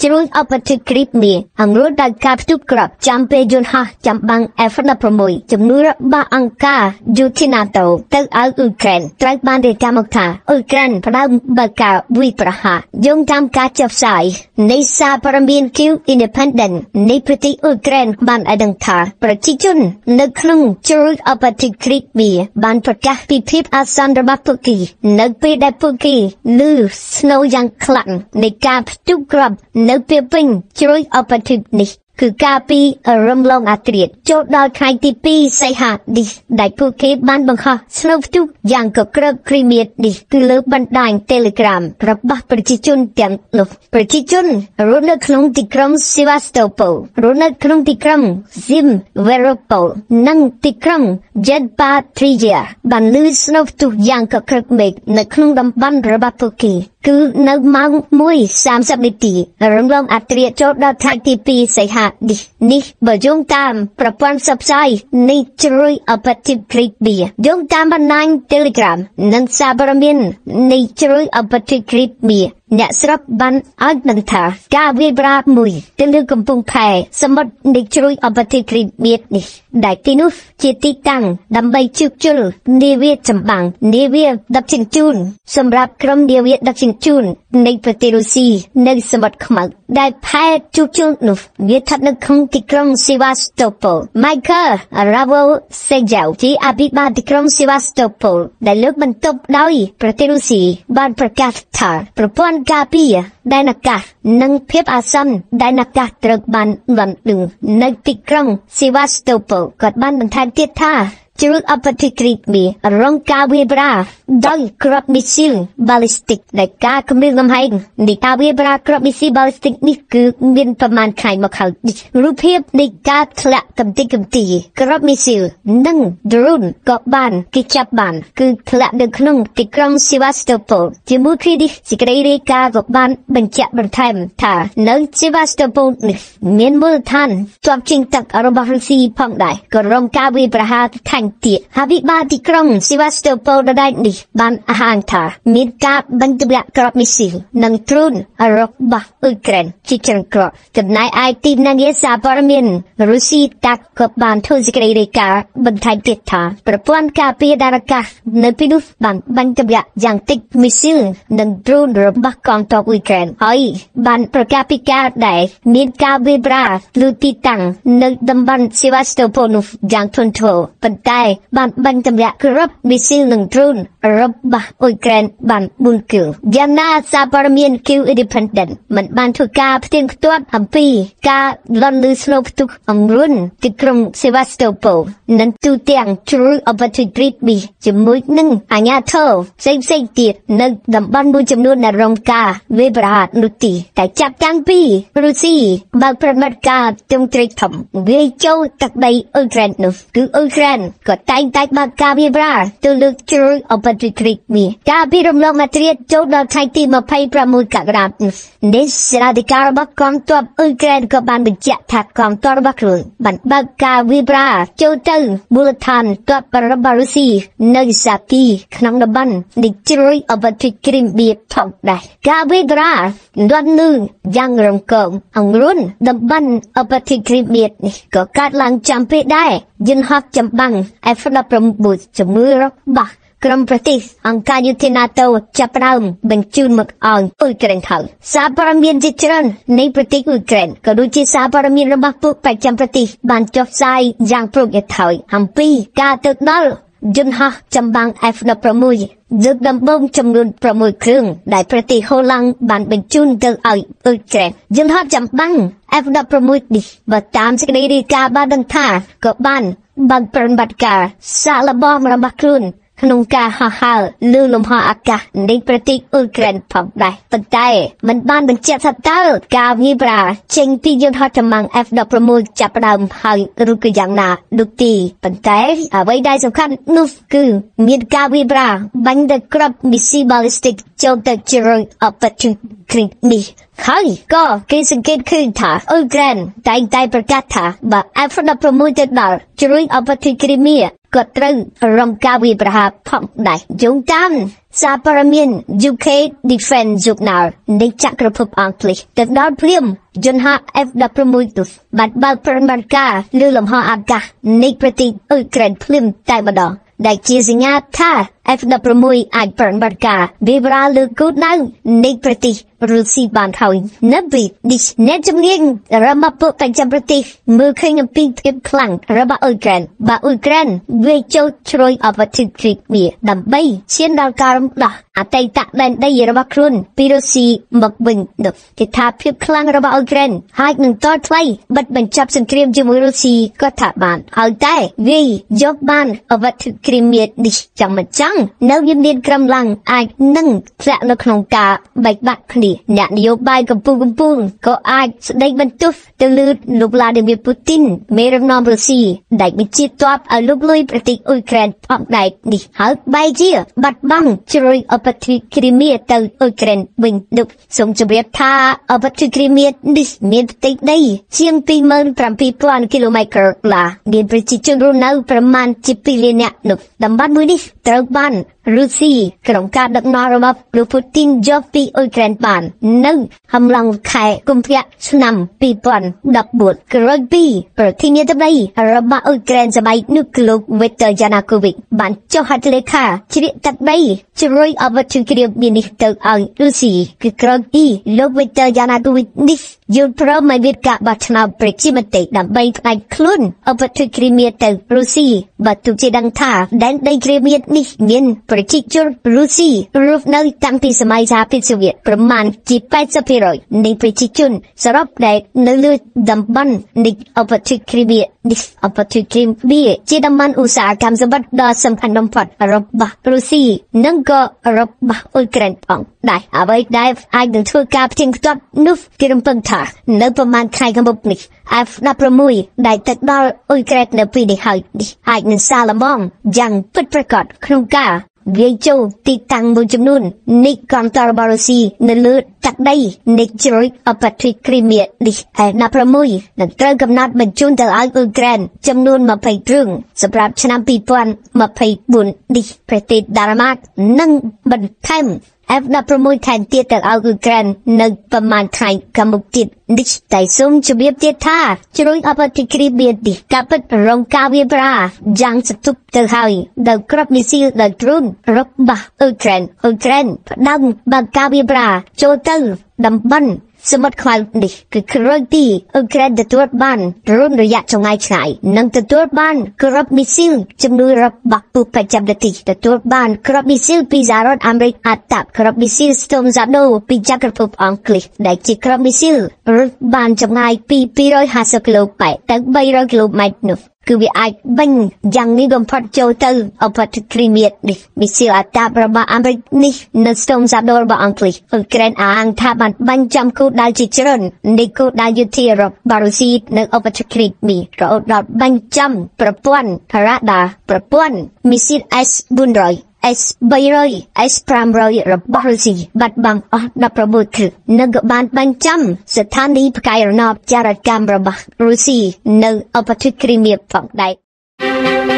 ជ្រុលអបតិគ្រីបមីអង្គរដល់ការផ្ទុកក្របចាំពេលយន្តហោះចាំបាំង F-16 ចំនួនរបស់អង្គការយុទ្ធនាតូទៅឲ្យអ៊ុយក្រែនត្រូវបានរាយការណ៍មកថាអ៊ុយក្រែនផ្ដើមបើកការវាយប្រហារយោងតាមការចុះផ្សាយនៃសារព័ត៌មាន Q Independent នៃប្រទេសអ៊ុយក្រែនបានឲ្យដឹងថាប្រជាជននៅក្នុងជ្រុលអបតិគ្រីបមីបានប្រកាសពីភាពអាសន្នរបស់ពួកគេនៅពេលដែលពួកគេឮស្នូរយ៉ាងខ្លាំងនៃការផ្ទុកគ្រាប់នៅពេលពេញជ្រុលអបតិនេះគឺការពីរំលងអាត្រិតចូលដល់ថ្ងៃទី2សីហានេះដែលពួកគេបានបង្ហោះស្នូវផ្ទុកយ៉ាងកក្រើកគ្រីមៀតនេះគឺលើបណ្ដាញ Telegram របស់ប្រជាជនទាំងនោះប្រជាជនរស់នៅក្នុងទីក្រុង Sevastopol រស់នៅក្នុងទីក្រុង Simferopol និងទីក្រុង Jedpatria បានលឺស្នូវផ្ទុកយ៉ាងកក្រើកមេឃនៅក្នុងតំបន់របស់ពួកគេគឺនៅម៉ោង 1:30 នាទីរំលងអាត្រិតចូលដល់ថ្ងៃទី2សីហានេះបើយោងតាមប្រព័ន្ធផ្សព្វផ្សាយនៃជ្រុលអបតិគ្រីបមីយោងតាមបណ្ដាញ Telegram និងសារព័ត៌មាននៃជ្រុលអបតិគ្រីបមីអ្នកស្រុកបានឲ្យដឹងថាការវាយប្រហារមួយទៅលើកំពង់ផែសមុទ្រនៃជ្រុលអបតិគ្រីបមីនេះដែលទីនោះជាទីតាំងដើម្បីជួសជុលនាវាចម្បាំងនាវាដឹកជញ្ជូនសម្រាប់ក្រុមនាវាដឹកជញ្ជូននៃប្រទេសរុស្ស៊ីនៅសមុទ្រខ្មៅដែលផែជួសជុលនោះវាស្ថិតនៅក្នុងទីក្រុង Sevastopol Michael Ravosejov ជាអភិបាលទីក្រុង Sevastopol ដែលលើកបន្ទប់ដោយប្រទេសរុស្ស៊ីបានប្រកាសថាប្រព័ន្ធការពារដែនអាកាសនិងភាពអាសន្នដែនអាកាសត្រូវបានលាន់ដឹងនៅទីក្រុង Sevastopol គាត់បានបន្ថែមទៀតថាជ្រុលអបតិគ្រីបមីរងការវាយប្រហារដោយគ្រាប់មីស៊ីលបាឡីស្ទិកដែលការគម្រាមកំហែងនៃការវាយប្រហារគ្រាប់មីស៊ីលបាឡីស្ទិកនេះគឺមានប្រមាណខែមកហើយរូបភាពនៃការធ្លាក់កំទេចកំទីគ្រាប់មីស៊ីលនិង drone ក៏បានគេចាប់បានគឺធ្លាក់នៅក្នុងទីក្រុង Sevastopol ជាមួយគ្នានេះសេចក្តីរាយការណ៍ក៏បានបញ្ជាក់បន្ថែមថានៅ Sevastopol នេះមានមូលដ្ឋានទ័ពជើងទឹករបស់រុស្ស៊ីផងដែរក៏រងការវាយប្រហារថែមទៀតអភិបាលទីក្រុង Sevastopol ដដែលនេះបានអះអាងថាមានការបញ្ជាក់គ្រាប់មីស៊ីលនិង drone របស់អ៊ុយក្រែនជាច្រើនគ្រាប់ចំណែកឯទីភ្នាក់ងារសារព័ត៌មានរុស្ស៊ីតាក់ក៏បានធ្វើសេចក្តីរាយការណ៍បន្ថែមទៀតថាប្រព័ន្ធការពារដែនអាកាសនៅទីនោះបានបញ្ជាក់យ៉ាងតិចមីស៊ីលនិង drone របស់កងទ័ពអ៊ុយក្រែនហើយបានប្រកាសពីការដែលមានការវាយប្រហារលើទីតាំងនៅតំបន់ Sevastopol នោះយ៉ាងធ្ងន់ធ្ងរប៉ុន្តែបានបញ្ជាក់គ្រាប់មីស៊ីលនិង drone របស់អ៊ុយក្រែនបាន4គីលយ៉ាងណាសារព័ត៌មាន Q Independent មិនបានធ្វើការផ្ទៀងផ្ទាត់អំពីការលន់ឮស្នូវផ្ទុកអង្រួនទីក្រុង Sevastopol និងទូទាំងជ្រុលអបតិគ្រីបមីជាមួយនឹងអាជ្ញាធរផ្សេងៗទៀតនៅតំបន់មួយចំនួនដែលរងការវាយប្រហារនោះទីតែចាប់តាំងពីរុស្ស៊ីបើកប្រតិបត្តិការទ្រង់ទ្រាយធំវាយចូលទឹកដីអ៊ុយក្រែននោះគឺអ៊ុយក្រែនក៏តែងតែបើកការវាយប្រហារទៅលើជ្រុលអបតិគ្រីបមីការពីរំលងអាត្រិតចូលដល់ថ្ងៃទី26កក្កដានេះសេនាធិការរបស់កងទ័ពអ៊ុយក្រែនក៏បានបញ្ជាក់ថាកងទ័ពរបស់ខ្លួនបានបើកការវាយប្រហារចូលទៅមូលដ្ឋានទ័ពរបស់រុស្ស៊ីនៅសាទីក្នុងតំបន់នៃជ្រុលអបតិគ្រីបមីផងដែរការវាយប្រហារលាន់ឮយ៉ាងរងកងអង្រួនតំបន់អបតិគ្រីបមីនេះក៏កើតឡើងចាំពេលដែរយន្តហោះចម្បាំង F-16 ជាមួយរបស់ក្រុមប្រទេសអង្គការយុទ្ធនាតូចាប់ផ្ដើមបញ្ជូនមកឲ្យអ៊ុយក្រែនហើយសារព័ត៌មានជាច្រើននៃប្រទេសអ៊ុយក្រែនក៏ដូចជាសារព័ត៌មានរបស់ពួកបច្ចាំប្រទេសបានចុះផ្សាយយ៉ាងប្រកបហើយអំពីការទៅដល់យន្តហោះចម្បាំង F-16 លើកដំបូងចំនួន6គ្រឿងដែលប្រទេសហូឡង់បានបញ្ជូនទៅឲ្យអ៊ុយក្រែនយន្តហោះចម្បាំង F-16 នេះបើតាមសេចក្តីរាយការណ៍បានដឹងថាក៏បានបើកប្រតិបត្តិការសាកល្បងរបស់ខ្លួនក្នុងការហោះហើរលើលំហអាកាសនៃប្រទេសអ៊ុយក្រែនផងដែរប៉ុន្តែមិនបានបញ្ជាក់ថាតើការវាយប្រហារចេញពីយន្តហោះចម្បាំង F-16 ចាប់ផ្ដើមហើយឬក៏យ៉ាងណានោះទេប៉ុន្តែអ្វីដែលសំខាន់នោះគឺមានការវាយប្រហារបាញ់ទៅគ្រាប់មីស៊ីលបាឡីស្ទិកចូលទៅជ្រុលអបតិគ្រីបមីហើយក៏គេសង្កេតឃើញថាអ៊ុយក្រែនតែងតែប្រកាសថាបើ F-16 ទៅដល់ជ្រុលអបតិគ្រីបមីក៏ត្រូវរងការវាយប្រហារផងដែរយោងតាមសារព័ត៌មាន UK Defense Journal នៃចក្រភពអង់គ្លេសទៅដល់ភ្លាមយន្តហោះ F-16 បានបើកប្រតិបត្តិការលើលំហអាកាសនៃប្រទេសអ៊ុយក្រែនភ្លាមតែម្ដងដែលជាសញ្ញាថា F-16 អាចប្រតិបត្តិការវាយប្រហារលើគោលដៅនៃប្រទេសរុស្ស៊ីបានហើយនៅពេលនេះអ្នកជំនាញរបស់ពួកប្រចាំប្រទេសមើលឃើញអំពីភាពខ្លាំងរបស់អ៊ុយក្រែនបើអ៊ុយក្រែនវាយចូលជ្រោយអវត្ថិគ្រីមីដើម្បីឈានដល់ការរំដោះអតីតដែនដីរបស់ខ្លួនពីរុស្ស៊ីមកវិញនោះគេថាភាពខ្លាំងរបស់អ៊ុយក្រែនហើយនឹងតថ្លៃបិទបញ្ចប់សង្គ្រាមជាមួយរុស្ស៊ីក៏ថាបានហើយតែវាយកបានអវត្ថិគ្រីមីនេះចាំមិនចឹងនៅវាមានក្រំឡើងអាចនឹងធ្លាក់នៅក្នុងការបែកបាក់គ្នាអ្នកនយោបាយកំពុងក៏អាចស្ដីបន្ទោសទៅលើលោកវ្លាឌីមៀរពូទីនមេដឹកនាំរុស្ស៊ីដែលបញ្ជាទ័ពឲ្យលុកលុយប្រទេសអ៊ុយក្រែនផងដែរនេះហើយបែរជាបាត់បង់ជ្រោយអវត្ថិគ្រីមីទៅអ៊ុយក្រែនវិញនោះសូមជម្រាបថាអវត្ថិគ្រីមីនេះមានផ្ទៃដីជាង 27,000 គីឡូម៉ែត្រឡាមានប្រជាជនរស់នៅប្រមាណជា 2 លាននាក់នោះតំបន់មួយនេះត្រូវបានរុស្ស៊ីក្រុមការដឹកនាំរបស់លោកពូទីនយកពីអ៊ុយក្រែនបាននៅអំឡុងខែកុម្ភៈឆ្នាំ2014ក្រោយពីប្រធានាធិបតីរបស់អ៊ុយក្រែនសម័យនោះគឺលោកវីកទ័រយ៉ាណាកូវិចបានចុះហត្ថលេខាជ្រៀតទឹកដីជ្រោយអវត្ថិគ្រីមីនេះទៅឲ្យរុស្ស៊ីគឺក្រោយពីលោកវីកទ័រយ៉ាណាកូវិចនេះយល់ព្រមឲ្យមានការបោះឆ្នោតប្រជាមតិដើម្បីផ្ដាច់ខ្លួនអវត្ថិគ្រីមីទៅរុស្ស៊ីបើទោះជាដឹងថាដែនដីគ្រីមីនេះមានប្រជាជនរុស្ស៊ីរស់នៅតាំងពីសម័យសហភាពសូវៀតប្រមាណជា 80% នៃប្រជាជនសរុបដែលនៅលើតំបន់នៃអវត្ថិគ្រីមីនេះអវត្ថិគ្រីមីជាតំបន់ឧស្សាហកម្មសម្បត្តិដ៏សំខាន់បំផុតរបស់រុស្ស៊ីនិងក៏របស់អ៊ុយក្រែនផងដែរអ្វីដែលអាចនឹងធ្វើការផ្ទៀងផ្ទាត់នោះគេរំពឹងថានៅប្រមាណខែខាងមុខនេះ F-16 ដែលទៅដល់អ៊ុយក្រែននៅពេលនេះហើយនេះអាចនឹងសាកល្បងយ៉ាងពិតប្រាកដក្នុងការវាយចូលទីតាំងមួយចំនួននៃកងទ័ពរបស់រុស្ស៊ីនៅលើទឹកដីនៃជ្រោយអវត្ថិគ្រីមីនេះ F-16 នឹងត្រូវកំណត់បញ្ជូនទៅឲ្យអ៊ុយក្រែនចំនួន20គ្រឿងសម្រាប់ឆ្នាំ2024នេះប្រទេសដាណឺម៉ាកនឹងបន្ថែមF-16 ថែមទៀតទៅឲ្យអ៊ុយក្រែននៅប្រមាណខែខាងមុខទៀតនេះតែសូមជម្រាបទៀតថាជ្រោយអវត្ថិគ្រីមីនេះកាពិតរងការវាយប្រហារយ៉ាងសន្ទុះទៅហើយដោយគ្រាប់មីស៊ីលដោយដ្រូនរបស់អ៊ុយក្រែនផ្ដើមបើកការវាយប្រហារចូលទៅតំបន់សមុទ្រខ្មៅនេះគឺក្រោយពីអ៊ុយក្រែនទទួលបានដ្រូនរយៈចម្ងាយឆ្ងាយនិងទទួលបានគ្រាប់មីស៊ីលចំនួនរបស់ពួកប្រចាំប្រទេសទទួលបានគ្រាប់មីស៊ីលពីសហរដ្ឋអាមេរិកអាតាប់គ្រាប់មីស៊ីលស្ទូមសាដូពីចក្រភពអង់គ្លេសដែលជាគ្រាប់មីស៊ីលរត់បានចម្ងាយពី250គីឡូម៉ែត្រទៅ300គីឡូម៉ែត្រនោះគឺវាអាចបាញ់យ៉ាងងាយបំផុតចូលទៅអវត្ថិគ្រីមីនេះមីស៊ីលអាតាប់របស់អាមេរិកនេះនៅស្ទូមសាដូរបស់អង់គ្លេសអ៊ុយក្រែនអាងថាបានបាញ់ចំគោលដៅជាច្រើននៃគោលដៅយុទ្ធរបស់រុស្ស៊ីនៅអវត្ថិគ្រីមីរហូតដល់បាញ់ចំប្រព័ន្ធរ៉ាដាប្រព័ន្ធមីស៊ីល S-400S-300 S-500 របស់រុស្ស៊ីបាត់បង់អស់16គ្រឿងនិងក៏បានបាញ់ចំស្ថានីយផ្កាយរណបចរកម្មរបស់រុស្ស៊ីនៅអវត្ថិគ្រីមីផងដែរ